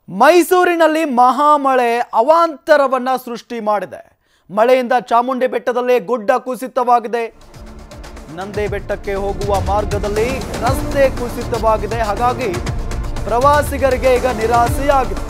ಮೈಸೂರಿನಲ್ಲಿ ಮಹಾಮಳೆ ಅವಾಂತರವನ್ನ ಸೃಷ್ಟಿ ಮಾಡಿದೆ. ಮಳೆಯಿಂದ ಚಾಮುಂಡಿ ಬೆಟ್ಟದಲ್ಲಿ ಗುಡ್ಡ ಕುಸಿತವಾಗಿದೆ. ನಂದಿ ಬೆಟ್ಟಕ್ಕೆ ಹೋಗುವ ಮಾರ್ಗದಲ್ಲಿ ರಸ್ತೆ ಕುಸಿತವಾಗಿದೆ. ಹಾಗಾಗಿ ಪ್ರವಾಸಿಗರಿಗೆ ಈಗ ನಿರಾಸೆಯಾಗಿದೆ.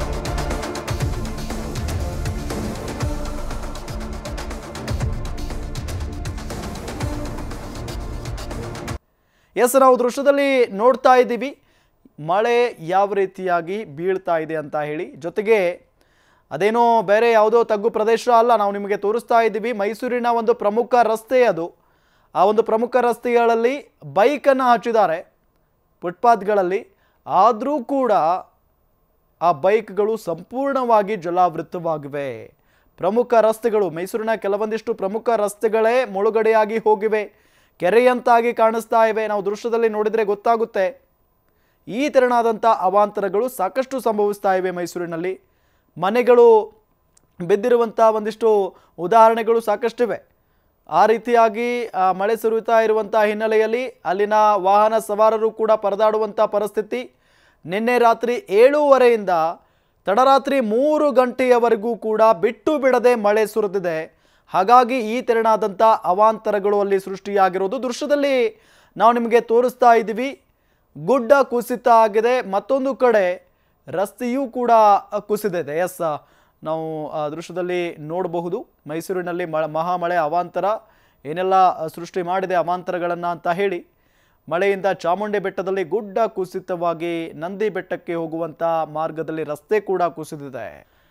ನಾವು ದೃಶ್ಯದಲ್ಲಿ ನೋಡ್ತಾ ಇದ್ದೀವಿ ಮಳೆ ಯಾವ ರೀತಿಯಾಗಿ ಬೀಳ್ತಾ ಇದೆ ಅಂತ ಹೇಳಿ. ಜೊತೆಗೆ ಅದೇನೋ ಬೇರೆ ಯಾವುದೋ ತಗ್ಗು ಪ್ರದೇಶ ಅಲ್ಲ, ನಾವು ನಿಮಗೆ ತೋರಿಸ್ತಾ ಇದ್ದೀವಿ ಮೈಸೂರಿನ ಒಂದು ಪ್ರಮುಖ ರಸ್ತೆ ಅದು. ಆ ಒಂದು ಪ್ರಮುಖ ರಸ್ತೆಗಳಲ್ಲಿ ಬೈಕನ್ನು ಹಚ್ಚಿದ್ದಾರೆ ಫುಟ್ಪಾತ್ಗಳಲ್ಲಿ. ಆದರೂ ಕೂಡ ಆ ಬೈಕ್ಗಳು ಸಂಪೂರ್ಣವಾಗಿ ಜಲಾವೃತವಾಗಿವೆ. ಪ್ರಮುಖ ರಸ್ತೆಗಳು, ಮೈಸೂರಿನ ಕೆಲವೊಂದಿಷ್ಟು ಪ್ರಮುಖ ರಸ್ತೆಗಳೇ ಮುಳುಗಡೆಯಾಗಿ ಹೋಗಿವೆ, ಕೆರೆಯಂತಾಗಿ ಕಾಣಿಸ್ತಾ ಇವೆ. ನಾವು ದೃಶ್ಯದಲ್ಲಿ ನೋಡಿದರೆ ಗೊತ್ತಾಗುತ್ತೆ. ಈ ತೆರನಾದಂಥ ಅವಾಂತರಗಳು ಸಾಕಷ್ಟು ಸಂಭವಿಸ್ತಾ ಇವೆ ಮೈಸೂರಿನಲ್ಲಿ. ಮನೆಗಳು ಬಿದ್ದಿರುವಂಥ ಒಂದಿಷ್ಟು ಉದಾಹರಣೆಗಳು ಸಾಕಷ್ಟಿವೆ. ಆ ರೀತಿಯಾಗಿ ಮಳೆ ಸುರಿಯುತ್ತಾ ಇರುವಂಥ ಹಿನ್ನೆಲೆಯಲ್ಲಿ ಅಲ್ಲಿನ ವಾಹನ ಸವಾರರು ಕೂಡ ಪರದಾಡುವಂಥ ಪರಿಸ್ಥಿತಿ. ನಿನ್ನೆ ರಾತ್ರಿ 7:30ಯಿಂದ ತಡರಾತ್ರಿ 3 ಗಂಟೆಯವರೆಗೂ ಕೂಡ ಬಿಟ್ಟು ಬಿಡದೆ ಮಳೆ ಸುರಿದಿದೆ. ಹಾಗಾಗಿ ಈ ತೆರನಾದಂಥ ಅವಾಂತರಗಳು ಅಲ್ಲಿ ಸೃಷ್ಟಿಯಾಗಿರೋದು ದೃಶ್ಯದಲ್ಲಿ ನಾವು ನಿಮಗೆ ತೋರಿಸ್ತಾ ಇದ್ದೀವಿ. ಗುಡ್ಡ ಕುಸಿತ ಆಗಿದೆ, ಮತ್ತೊಂದು ಕಡೆ ರಸ್ತೆಯೂ ಕೂಡ ಕುಸಿದಿದೆ. ನಾವು ದೃಶ್ಯದಲ್ಲಿ ನೋಡಬಹುದು ಮೈಸೂರಿನಲ್ಲಿ ಮಹಾಮಳೆ ಅವಾಂತರ ಏನೆಲ್ಲ ಸೃಷ್ಟಿ ಮಾಡಿದೆ ಅವಾಂತರಗಳನ್ನು ಅಂತ ಹೇಳಿ. ಮಳೆಯಿಂದ ಚಾಮುಂಡಿ ಬೆಟ್ಟದಲ್ಲಿ ಗುಡ್ಡ ಕುಸಿತವಾಗಿ ನಂದಿ ಬೆಟ್ಟಕ್ಕೆ ಹೋಗುವಂಥ ಮಾರ್ಗದಲ್ಲಿ ರಸ್ತೆ ಕೂಡ ಕುಸಿದಿದೆ.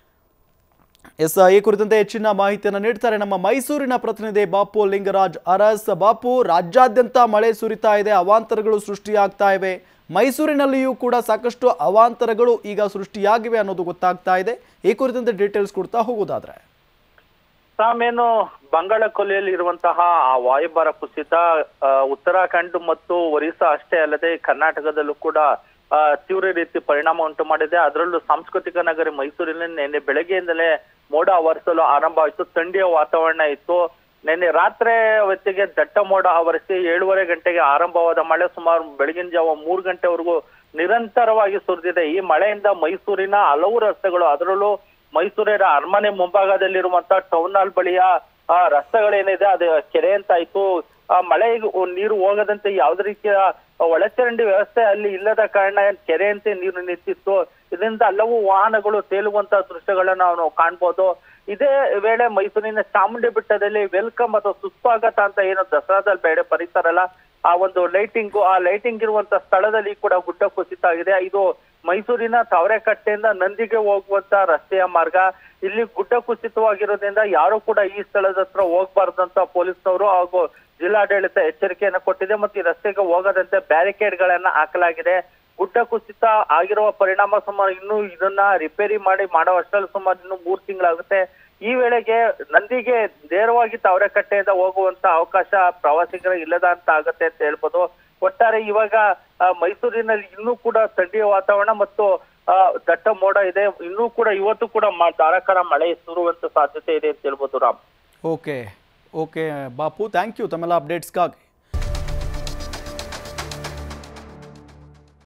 ಈ ಕುರಿತಂತೆ ಹೆಚ್ಚಿನ ಮಾಹಿತಿಯನ್ನು ನೀಡ್ತಾರೆ ನಮ್ಮ ಮೈಸೂರಿನ ಪ್ರತಿನಿಧಿ ಬಾಪು ಲಿಂಗರಾಜ್ ಅರಸ್. ಬಾಪು, ರಾಜ್ಯಾದ್ಯಂತ ಮಳೆ ಸುರಿತಾ ಇದೆ, ಅವಾಂತರಗಳು ಸೃಷ್ಟಿಯಾಗ್ತಾ ಇವೆ. ಮೈಸೂರಿನಲ್ಲಿಯೂ ಕೂಡ ಸಾಕಷ್ಟು ಅವಾಂತರಗಳು ಈಗ ಸೃಷ್ಟಿಯಾಗಿವೆ ಅನ್ನೋದು ಗೊತ್ತಾಗ್ತಾ ಇದೆ. ಈ ಕುರಿತಂತೆ ಡೀಟೇಲ್ಸ್ ಕೊಡ್ತಾ ಹೋಗೋದಾದ್ರೆ, ಸಾಮೇನು ಬಂಗಾಳ ಕೊಲ್ಲಿಯಲ್ಲಿ ಇರುವಂತಹ ಆ ವಾಯುಭಾರ ಕುಸಿತ ಉತ್ತರಾಖಂಡ್ ಮತ್ತು ಒರಿಸ್ಸಾ ಅಷ್ಟೇ ಅಲ್ಲದೆ ಕರ್ನಾಟಕದಲ್ಲೂ ಕೂಡ ತೀವ್ರ ರೀತಿ ಪರಿಣಾಮ ಉಂಟು ಮಾಡಿದೆ. ಅದರಲ್ಲೂ ಸಾಂಸ್ಕೃತಿಕ ನಗರಿ ಮೈಸೂರಿನಲ್ಲಿ ನಿನ್ನೆ ಬೆಳಗ್ಗೆಯಿಂದಲೇ ಮೋಡ ಆವರಿಸಲು ಆರಂಭ ಆಯಿತು. ಥಂಡಿಯ ವಾತಾವರಣ ಇತ್ತು. ನಿನ್ನೆ ರಾತ್ರಿ ಹೊತ್ತಿಗೆ ದಟ್ಟ ಮೋಡ ಆವರಿಸಿ 7:30 ಗಂಟೆಗೆ ಆರಂಭವಾದ ಮಳೆ ಸುಮಾರು ಬೆಳಗಿನ ಜಾವ 3 ಗಂಟೆವರೆಗೂ ನಿರಂತರವಾಗಿ ಸುರಿದಿದೆ. ಈ ಮಳೆಯಿಂದ ಮೈಸೂರಿನ ಹಲವು ರಸ್ತೆಗಳು, ಅದರಲ್ಲೂ ಮೈಸೂರಿನ ಅರಮನೆ ಮುಂಭಾಗದಲ್ಲಿರುವಂತಹ ಟೌನ್ ಹಾಲ್ ಬಳಿಯ ರಸ್ತೆಗಳೇನಿದೆ ಅದು ಕೆರೆ ಅಂತಾಯ್ತು. ಮಳೆ ನೀರು ಹೋಗದಂತೆ ಯಾವುದೇ ರೀತಿಯ ಒಳಚರಂಡಿ ವ್ಯವಸ್ಥೆ ಅಲ್ಲಿ ಇಲ್ಲದ ಕಾರಣ ಕೆರೆಯಂತೆ ನೀರು ನಿಂತಿತ್ತು. ಇದರಿಂದ ಹಲವು ವಾಹನಗಳು ತೇಲುವಂತಹ ದೃಶ್ಯಗಳನ್ನ ನಾವು ಕಾಣ್ಬೋದು. ಇದೇ ವೇಳೆ ಮೈಸೂರಿನ ಚಾಮುಂಡಿ ಬೆಟ್ಟದಲ್ಲಿ ವೆಲ್ಕಮ್ ಅಥವಾ ಸುಸ್ವಾಗತ ಅಂತ ಏನು ದಸರಾದಲ್ಲಿ ಬೇಡ ಬರೀತಾರಲ್ಲ, ಆ ಒಂದು ಲೈಟಿಂಗ್ ಇರುವಂತ ಸ್ಥಳದಲ್ಲಿ ಕೂಡ ಗುಡ್ಡ ಕುಸಿತ ಆಗಿದೆ. ಇದು ಮೈಸೂರಿನ ತಾವರೆಕಟ್ಟೆಯಿಂದ ನಂದಿಗೆ ಹೋಗುವಂತ ರಸ್ತೆಯ ಮಾರ್ಗ. ಇಲ್ಲಿ ಗುಡ್ಡ ಕುಸಿತವಾಗಿರೋದ್ರಿಂದ ಯಾರು ಕೂಡ ಈ ಸ್ಥಳದ ಹತ್ರ ಹೋಗ್ಬಾರ್ದಂತ ಪೊಲೀಸ್ನವರು ಹಾಗೂ ಜಿಲ್ಲಾಡಳಿತ ಎಚ್ಚರಿಕೆಯನ್ನು ಕೊಟ್ಟಿದೆ. ಮತ್ತು ಈ ರಸ್ತೆಗೆ ಹೋಗದಂತೆ ಬ್ಯಾರಿಕೇಡ್ ಗಳನ್ನ ಹಾಕಲಾಗಿದೆ. ಗುಡ್ಡ ಕುಸಿತ ಆಗಿರುವ ಪರಿಣಾಮ ಸುಮಾರು ಇನ್ನು ಇದನ್ನ ರಿಪೇರಿ ಮಾಡೋ ಅಷ್ಟರಲ್ಲಿ ಸುಮಾರು ಇನ್ನು 3 ತಿಂಗಳಾಗುತ್ತೆ. ಈ ವೇಳೆಗೆ ನಂದಿಗೆ ನೇರವಾಗಿ ತಾವರೆಕಟ್ಟೆಯಿಂದ ಹೋಗುವಂತ ಅವಕಾಶ ಪ್ರವಾಸಿಗರಿಗೆ ಇಲ್ಲದ ಅಂತ ಆಗುತ್ತೆ ಅಂತ ಹೇಳ್ಬೋದು. ಒಟ್ಟಾರೆ ಇವಾಗ ಮೈಸೂರಿನಲ್ಲಿ ಇನ್ನೂ ಕೂಡ ಥಂಡಿಯ ವಾತಾವರಣ ಮತ್ತು ದಟ್ಟ ಮೋಡ ಇದೆ. ಇನ್ನೂ ಕೂಡ ಇವತ್ತು ಕೂಡ ಧಾರಾಕಾರ ಮಳೆ ಸುರುವಂತ ಸಾಧ್ಯತೆ ಇದೆ ಅಂತ ಹೇಳ್ಬೋದು Ram. Okay Bapu, thank you ತಮ್ಮೆಲ್ಲ ಅಪ್ಡೇಟ್ಸ್ಗಾಗಿ.